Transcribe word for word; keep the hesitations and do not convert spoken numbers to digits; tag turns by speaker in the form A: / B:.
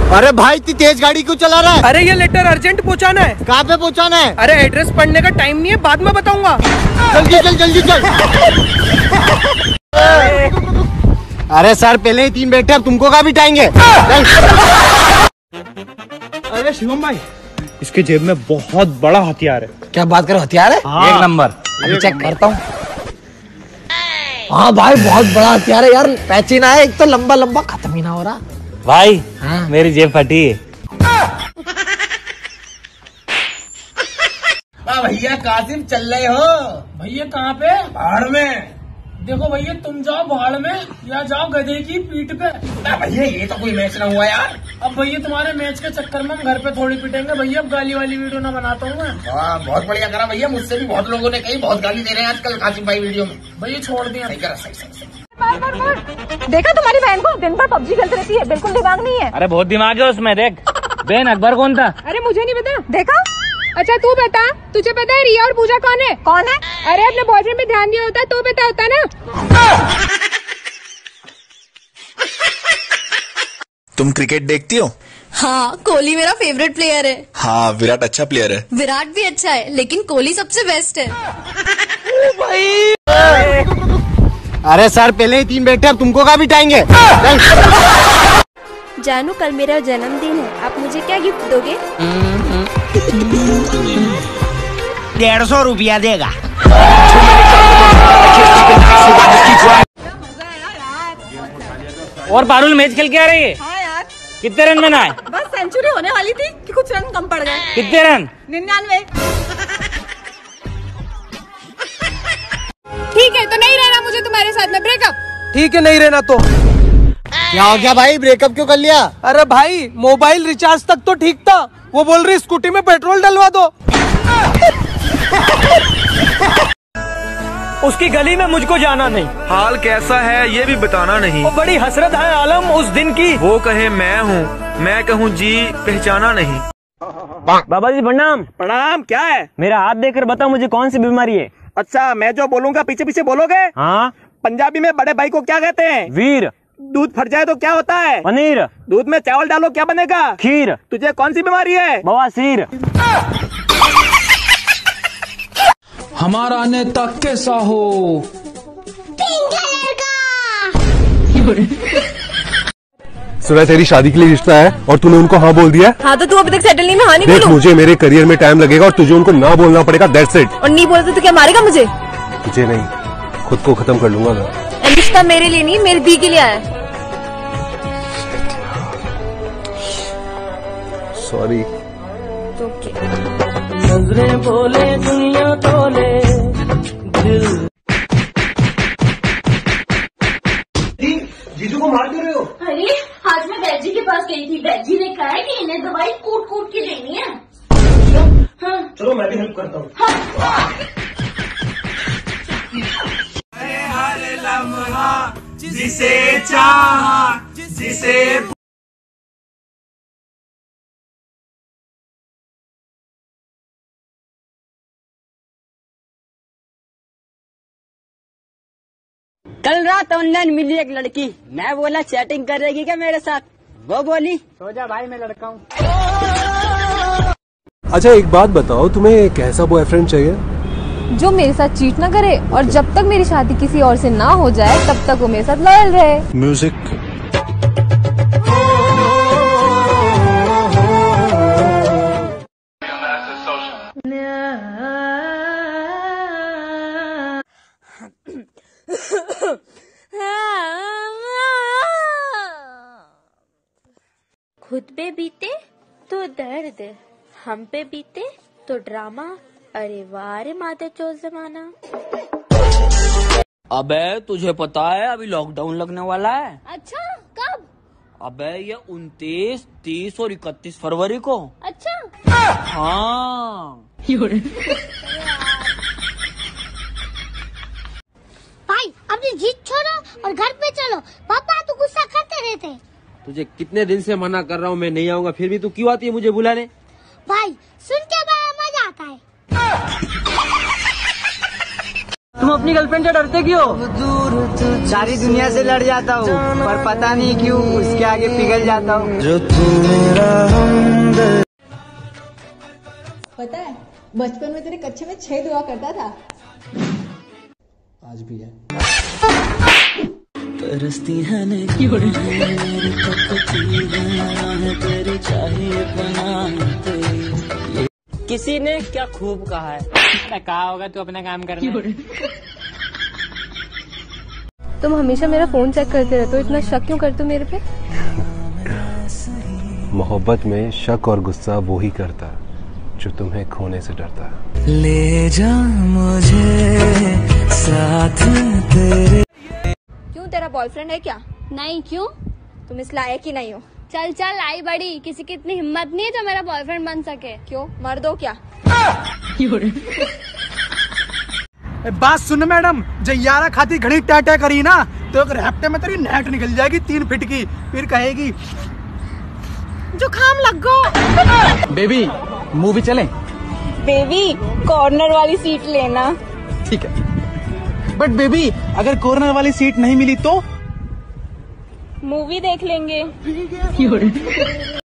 A: अरे भाई इतनी तेज गाड़ी क्यों चला रहा है?
B: अरे ये लेटर अर्जेंट पहुंचाना है।
A: कहाँ पे पहुंचाना है?
B: अरे एड्रेस पढ़ने का टाइम नहीं है, बाद में बताऊंगा।
A: जल्दी चल जल्दी चल। अरे सर पहले ही तीन बैठे, अब तुमको कहाँ बिठाएंगे?
C: अरे शिवम भाई, इसके जेब में बहुत बड़ा हथियार है।
A: क्या बात करो, हथियार है?
C: हाँ।
A: एक नंबर, अभी चेक करता हूँ। हाँ भाई बहुत बड़ा हथियार है यार, पैची ना है, एक तो लंबा लंबा, खत्म ही ना हो रहा।
C: भाई
A: हाँ।
C: मेरी जेब फटी है।
A: भैया कासिम चल रहे हो?
B: भैया कहाँ पे?
A: पहाड़ में।
B: देखो भैया तुम जाओ भाड़ में या जाओ गधे की पीठ पे।
A: भैया ये तो कोई मैच ना हुआ यार।
B: अब भैया तुम्हारे मैच के चक्कर में हम घर पे थोड़ी पिटेंगे भैया, अब गाली वाली वीडियो ना बनाता हूँ मैं।
A: हाँ बहुत बढ़िया करा भैया, मुझसे भी बहुत लोगों ने कही, बहुत गाली दे रहे हैं आजकल कासिम भाई वीडियो में।
B: भैया छोड़ दिया।
A: सही करा, सही सही सही।
D: देखा तुम्हारी बहन को, दिन भर पबजी खेलती रहती है, बिल्कुल दिमाग नहीं है।
C: अरे बहुत दिमाग है उसमें, देख। बहन अकबर कौन था?
D: अरे मुझे नहीं पता। देखा? अच्छा तू बता, तुझे पता है रिया और पूजा कौन है? कौन है? अरे अपने बॉयफ्रेंड पे ध्यान दिया होता है तो पता होता ना।
E: तुम क्रिकेट देखती हो?
F: हाँ, कोहली मेरा फेवरेट प्लेयर है।
E: हाँ, विराट अच्छा प्लेयर है।
F: विराट भी अच्छा है, लेकिन कोहली सबसे बेस्ट है।
A: अरे सर पहले ही तीन बैठे, अब तुमको कहाँ बिठाएंगे?
G: जानू कल मेरा जन्मदिन है, आप मुझे क्या गिफ्ट दोगे?
A: डेढ़ सौ रुपया देगा।
C: और पारुल मैच खेल के आ रही है?
D: हाँ यार।
C: कितने रन बनाए?
D: बस सेंचुरी होने वाली थी कि कुछ रन कम पड़ गए।
C: कितने रन?
D: निन्यानवे। ठीक है तो नहीं रहना मुझे तुम्हारे साथ में, ब्रेकअप।
B: ठीक है नहीं रहना तो।
A: क्या हो गया भाई, ब्रेकअप क्यों कर लिया?
B: अरे भाई मोबाइल रिचार्ज तक तो ठीक था, वो बोल रही स्कूटी में पेट्रोल डलवा दो। उसकी गली में मुझको जाना नहीं,
H: हाल कैसा है ये भी बताना नहीं।
B: वो बड़ी हसरत है आलम उस दिन की,
H: वो कहे मैं हूँ, मैं कहूँ जी पहचाना नहीं।
C: बाबा जी प्रणाम।
B: प्रणाम। क्या है?
C: मेरा हाथ देखकर बताओ मुझे कौन सी बीमारी है?
B: अच्छा मैं जो बोलूंगा पीछे पीछे बोलोगे?
C: हाँ।
B: पंजाबी में बड़े भाई को क्या कहते हैं?
C: वीर।
B: दूध फट जाए तो क्या होता है?
C: पनीर।
B: दूध में चावल डालो क्या बनेगा?
C: खीर।
B: तुझे कौन सी बीमारी है?
C: बवासीर।
I: हमारा नेता कैसा हो?
J: सुना तेरी शादी के लिए रिश्ता है और तूने उनको हाँ बोल दिया?
D: हाँ तो तू अभी तक सेटल नहीं में हाँ नहीं
J: देख
D: बोलूं?
J: मुझे मेरे करियर में टाइम लगेगा और तुझे उनको ना बोलना पड़ेगा, दैट्स इट।
D: और नहीं बोलते तो क्या मारेगा मुझे?
J: तुझे नहीं, खुद को खत्म कर लूंगा मैं।
D: रिश्ता मेरे लिए नहीं, मेरी दी के लिए आया।
J: सॉरी।
B: नजरें बोले दुनिया तोले दिल।
A: जीजू को मार क्यों रहे हो?
F: अरे आज मैं बैजी के पास गई थी, बैजी ने कहा है कि इन्हें दवाई कूट कूट के देनी है। हाँ।
A: चलो मैं भी हेल्प करता हूँ।
F: हाँ।
H: हर लम्हा जिसे चाहा, जिसे
K: कल रात ऑनलाइन मिली एक लड़की, मैं बोला चैटिंग करेगी क्या मेरे साथ? वो बोली सो जा भाई मैं लड़का हूँ।
J: अच्छा एक बात बताओ, तुम्हें कैसा बॉयफ्रेंड चाहिए?
D: जो मेरे साथ चीट ना करे और जब तक मेरी शादी किसी और से ना हो जाए तब तक वो मेरे साथ लॉयल रहे।
J: म्यूजिक।
G: खुद पे बीते तो दर्द, हम पे बीते तो ड्रामा। अरे वाह रे माता चोर जमाना।
C: अबे तुझे पता है अभी लॉकडाउन लगने वाला है?
G: अच्छा कब?
C: अबे ये उनतीस, तीस और इकतीस फरवरी को।
G: अच्छा
C: हाँ।
F: भाई अपनी जिद छोड़ो और घर पे चलो, पापा तो गुस्सा करते रहते।
L: तुझे कितने दिन से मना कर रहा हूँ मैं नहीं आऊंगा, फिर भी तू क्यों आती है मुझे बुलाने?
F: भाई सुन के बड़ा मजा आता है।
B: तू
K: तुम अपनी गर्लफ्रेंड से डरते क्यों? सारी दुनिया से लड़ जाता हूँ पर पता नहीं क्यों उसके आगे पिघल जाता हूँ। जो तू मेरा हमदर्द।
M: पता है बचपन में तेरे कच्चे में छेद हुआ करता था।
N: आज भी है।
K: तरसती है किसी ने क्या खूब कहा है, कहा होगा तू अपना काम करना।
D: तुम हमेशा मेरा फोन चेक करते रहते हो, इतना शक क्यों करते हो मेरे पे?
J: मोहब्बत में शक और गुस्सा वो ही करता जो तुम्हें खोने से डरता।
K: ले जा मुझे साथ तेरे।
D: क्यों तेरा बॉयफ्रेंड है क्या?
G: नहीं, क्यों?
D: तुम इस लायक ही नहीं हो।
G: चल चल आई बड़ी, किसी की इतनी हिम्मत नहीं है जो मेरा बॉयफ्रेंड बन सके।
D: क्यों मर दो क्या?
B: बात सुन मैडम, जब यारा खाती घड़ी टै टै करी ना तो एक हफ्ते में तेरी नेट निकल जाएगी तीन फीट की, फिर कहेगी जुकाम लग गो।
I: बेबी मूवी चलें?
M: बेबी कॉर्नर वाली सीट लेना।
I: ठीक है, बट बेबी अगर कॉर्नर वाली सीट नहीं मिली तो
M: मूवी देख लेंगे।